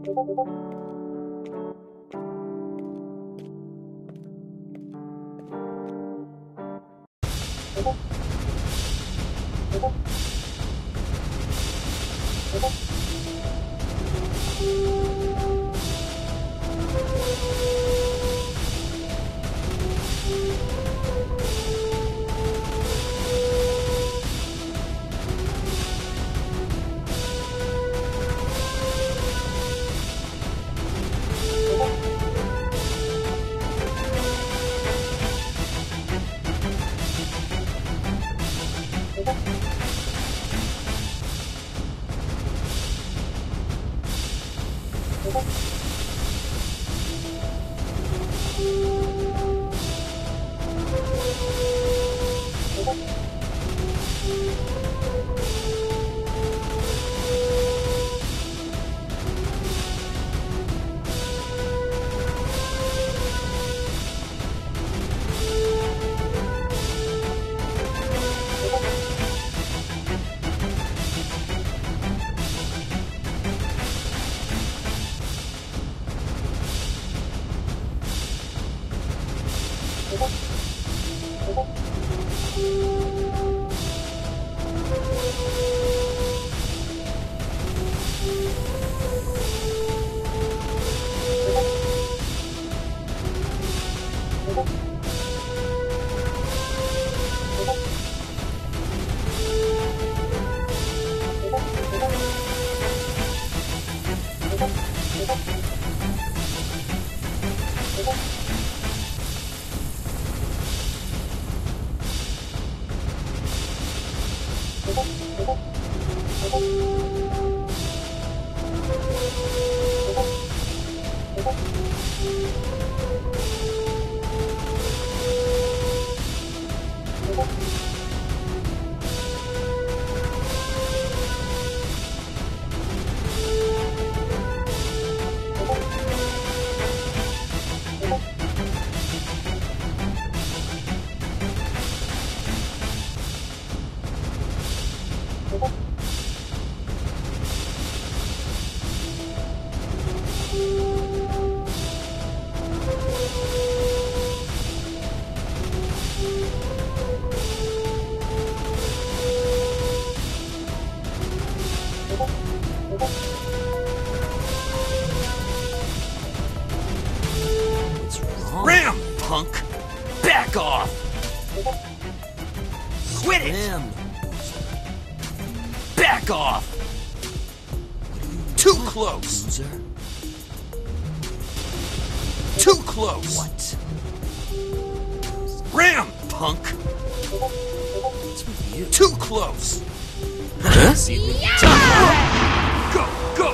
Ram, punk! Back off! Quit it! Back off! Too close! Too close! What? Ram, punk! What's with you? Too close! Huh? Go!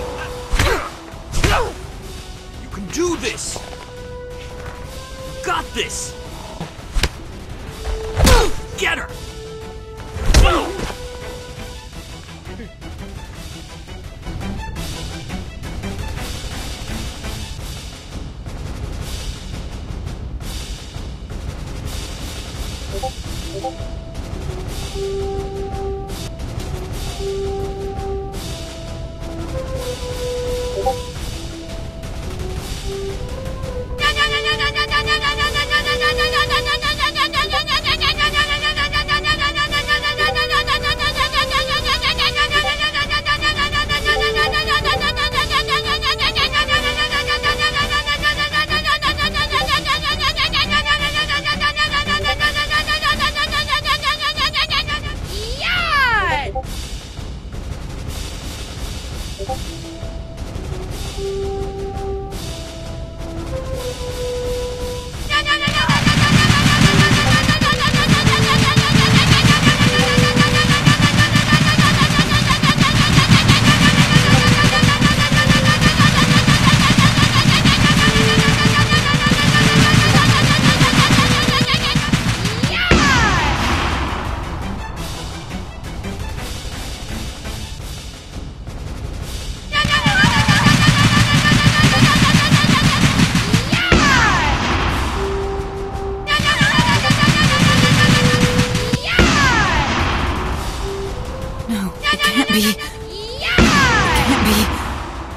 Go! You can do this! You got this! Get her!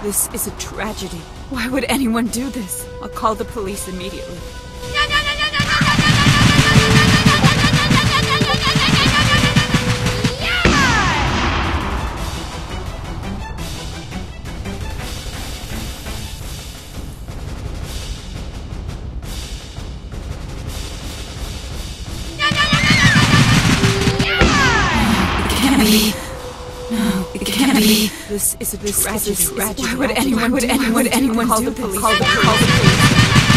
This is a tragedy. Why would anyone do this? I'll call the police immediately. No, it can't be. This is a tragedy. Why would anyone call the police? Call the police.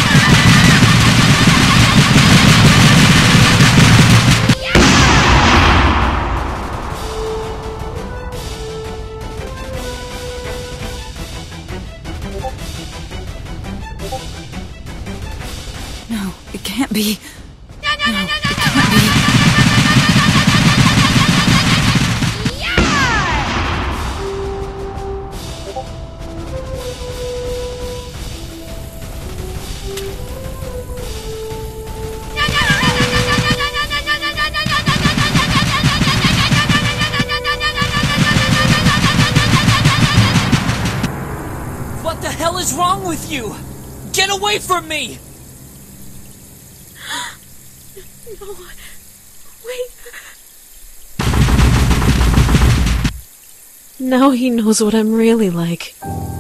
No, it can't be. No, it can't be. What the hell is wrong with you? Get away from me! No, wait. Now he knows what I'm really like.